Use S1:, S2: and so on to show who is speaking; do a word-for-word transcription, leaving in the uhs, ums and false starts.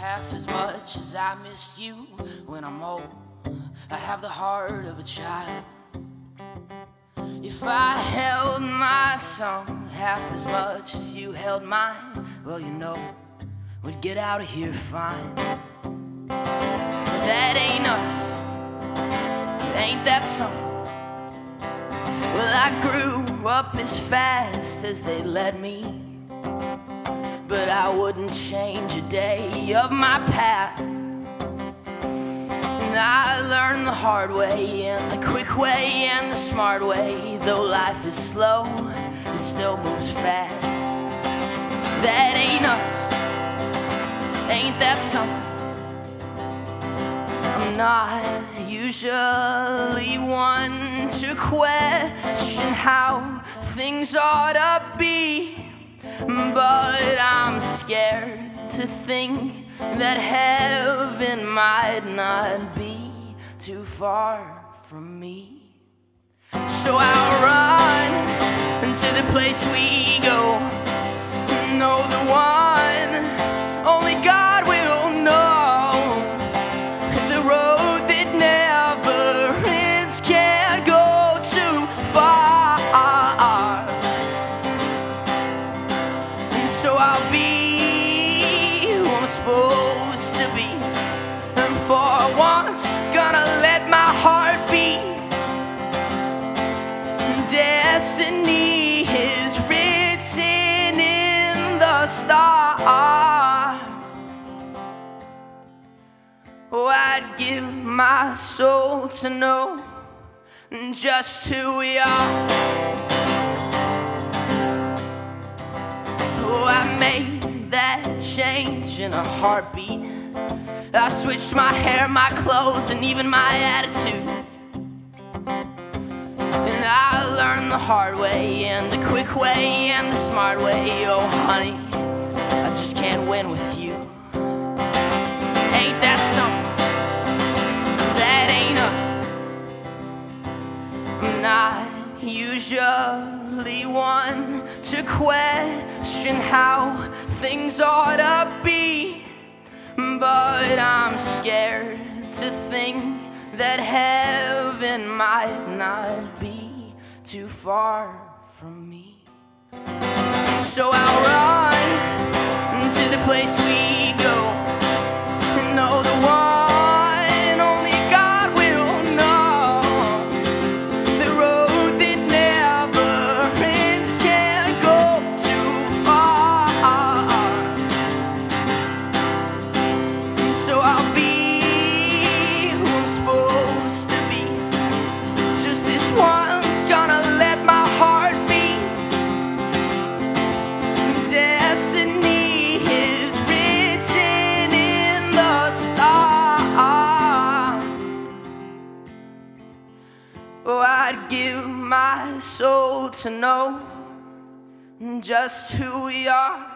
S1: half as much as I missed you. When I'm old, I'd have the heart of a child. If I held my tongue half as much as you held mine, well, you know, we'd get out of here fine. But that ain't us, ain't that something? Well, I grew up as fast as they let me, but I wouldn't change a day of my past. And I learned the hard way and the quick way and the smart way. Though life is slow, it still moves fast. That ain't us, ain't that something? I'm not usually one to question how things ought to be, but I'm scared to think that heaven might not be too far from me. So I'll run to the place we go, know the one only God will know. The road that never ends can't go too far. And so I'll be who I'm supposed to be, and for once gonna let my heart beat. Destiny is written in the stars. Oh, I'd give my soul to know just who we are. Oh, I made that change in a heartbeat. I switched my hair, my clothes, and even my attitude. And I learned the hard way and the quick way and the smart way. Oh, honey, I just can't win with you. Ain't that something? That ain't us. I'm not usually one to question how things ought to be, but I'm scared to think that heaven might not be too far from me. So I'll run to the place we go, and know the one only God will know. The road that never ends can't go too far. So I'll be one's gonna let my heart beat. Destiny is written in the stars. Oh, I'd give my soul to know just who we are.